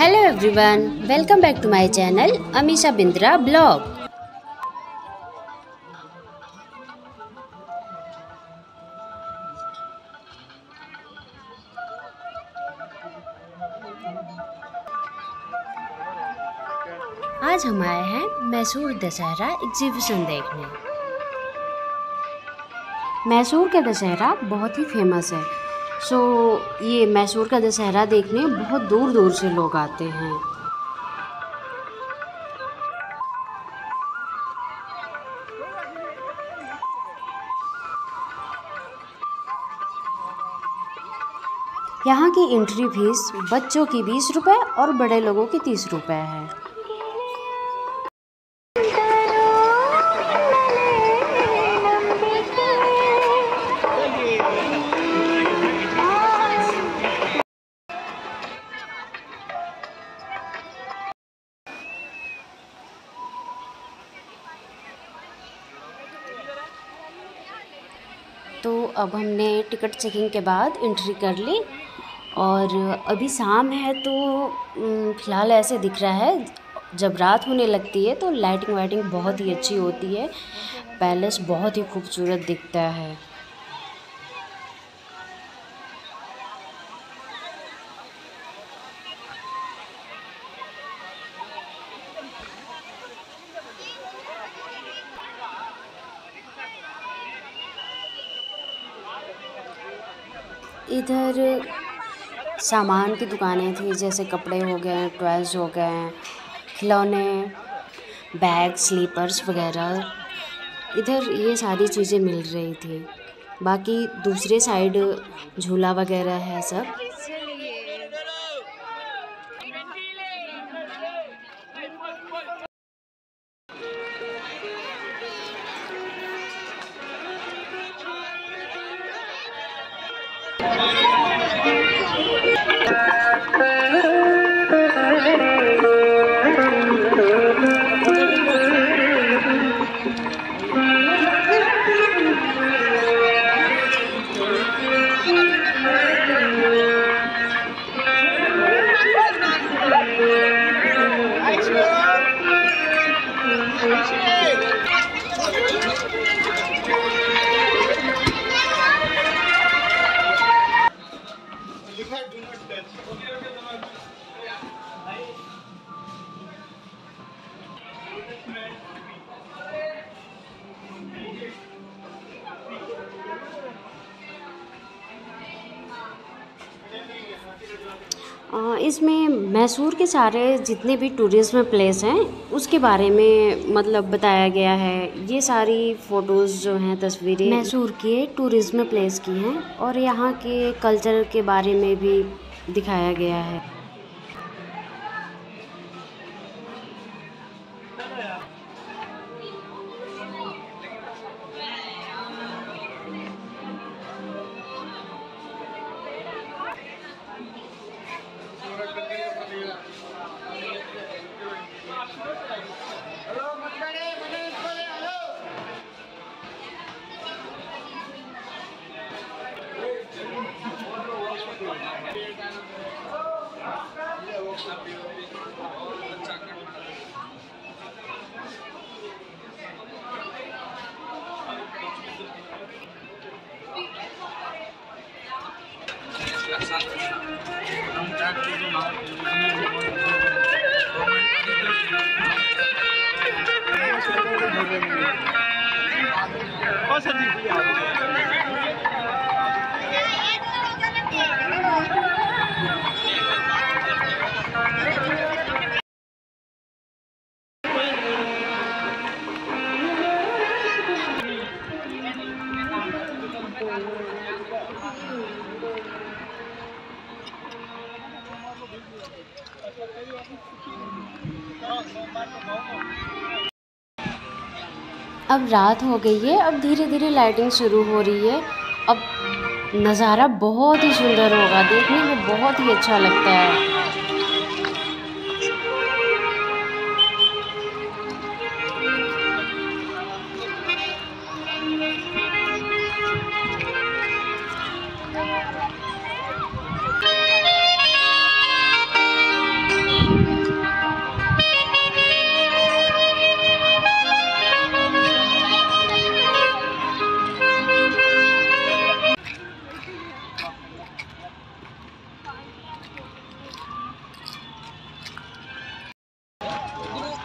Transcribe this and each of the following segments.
Hello everyone, welcome back to my channel Amisha Bindra blog. आज हम आए हैं मैसूर दशहरा एग्जीबिशन देखने। मैसूर का दशहरा बहुत ही फेमस है। ये मैसूर का दशहरा देखने बहुत दूर दूर से लोग आते हैं। यहाँ की एंट्री फीस बच्चों की 20 रुपये और बड़े लोगों की 30 रुपये है। तो अब हमने टिकट चेकिंग के बाद एंट्री कर ली और अभी शाम है तो फ़िलहाल ऐसे दिख रहा है। जब रात होने लगती है तो लाइटिंग वाइटिंग बहुत ही अच्छी होती है। पैलेस बहुत ही खूबसूरत दिखता है। इधर सामान की दुकानें थी, जैसे कपड़े हो गए, टॉयज़ हो गए, खिलौने, बैग, स्लीपर्स वगैरह। इधर ये सारी चीज़ें मिल रही थी। बाकी दूसरे साइड झूला वगैरह है सब। इसमें मैसूर के सारे जितने भी टूरिज्म प्लेस हैं उसके बारे में मतलब बताया गया है। ये सारी फ़ोटोज़ जो हैं, तस्वीरें मैसूर के टूरिज्म प्लेस की हैं और यहाँ के कल्चर के बारे में भी दिखाया गया है। अब रात हो गई है, अब धीरे धीरे लाइटिंग शुरू हो रही है। अब नज़ारा बहुत ही सुंदर होगा, देखने में बहुत ही अच्छा लगता है।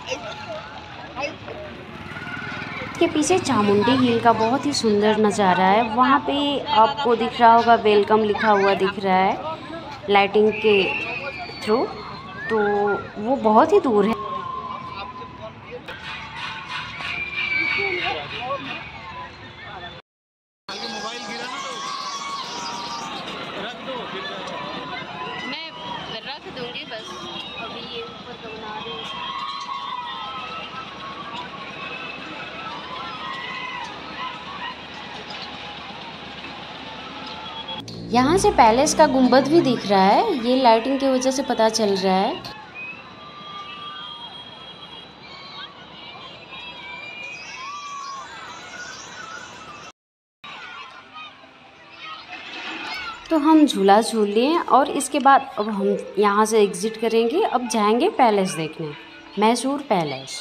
के पीछे चामुंडी हिल का बहुत ही सुंदर नज़ारा है। वहाँ पे आपको दिख रहा होगा वेलकम लिखा हुआ दिख रहा है लाइटिंग के थ्रू, तो वो बहुत ही दूर है। मैं रख दूंगी बस, अभी ये ऊपर तो बना रही हूँ। यहाँ से पैलेस का गुंबद भी दिख रहा है, ये लाइटिंग की वजह से पता चल रहा है। तो हम झूला झूल लिए और इसके बाद अब हम यहाँ से एग्ज़िट करेंगे। अब जाएंगे पैलेस देखने, मैसूर पैलेस।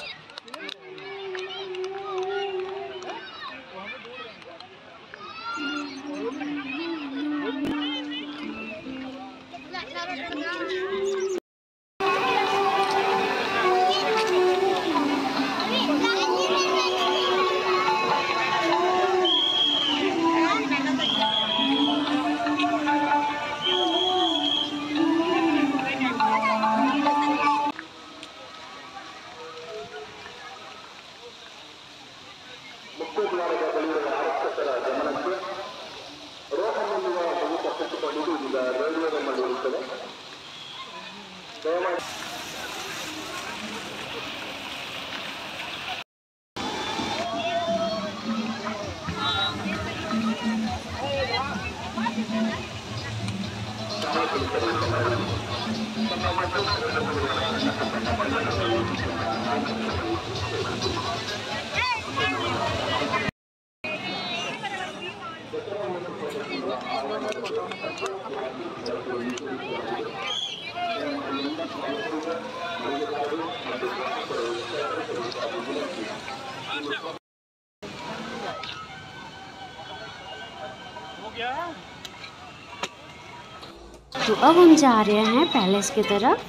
तो अब हम जा रहे हैं पैलेस की तरफ।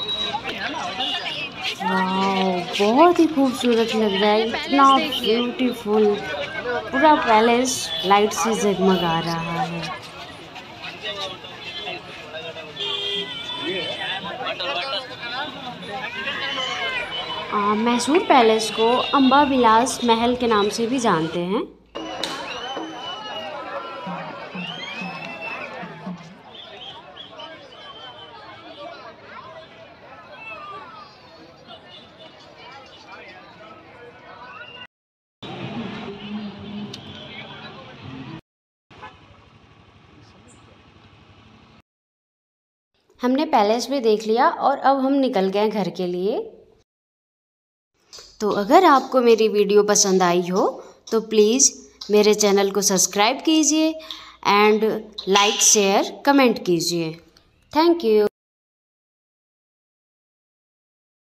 वाह, बहुत ही खूबसूरत लग रहा है, इतना ब्यूटीफुल। पूरा पैलेस लाइट से जगमगा रहा है। मैसूर पैलेस को अम्बा विलास महल के नाम से भी जानते हैं। हमने पैलेस भी देख लिया और अब हम निकल गए घर के लिए। तो अगर आपको मेरी वीडियो पसंद आई हो तो प्लीज़ मेरे चैनल को सब्सक्राइब कीजिए एंड लाइक शेयर कमेंट कीजिए। Thank you.